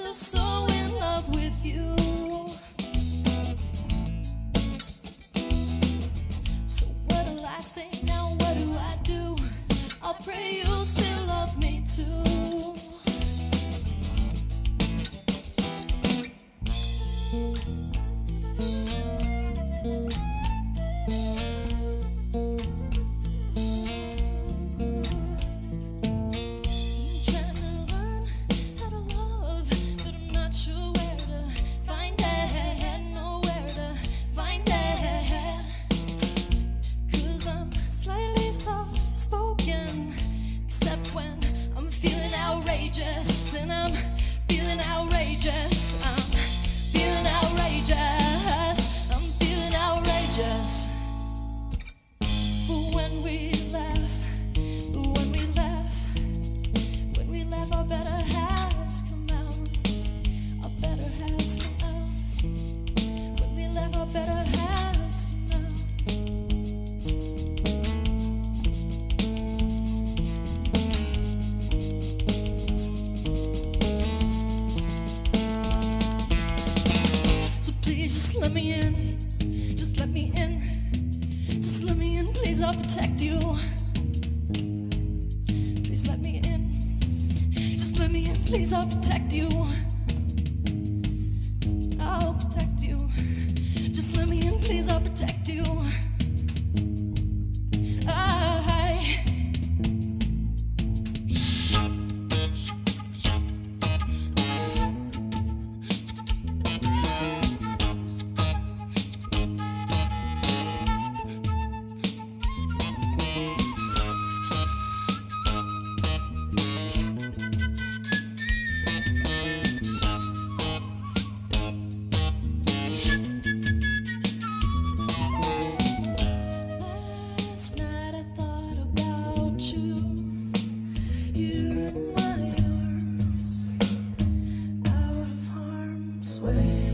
was so in love with you. So what'll I say now? What do I do? I'll pray you still love me too. And I'm feeling outrageous. I'm feeling outrageous. I'm feeling outrageous. But when we laugh, when we laugh, our better halves come out. Our better halves come out. When we laugh, our better halves come out. Just let me in, just let me in, just let me in, please, I'll protect you. Please let me in, just let me in, please, I'll protect you. I'll protect you, just let me in, please, I'll protect you. You're in my arms, out of harm's way.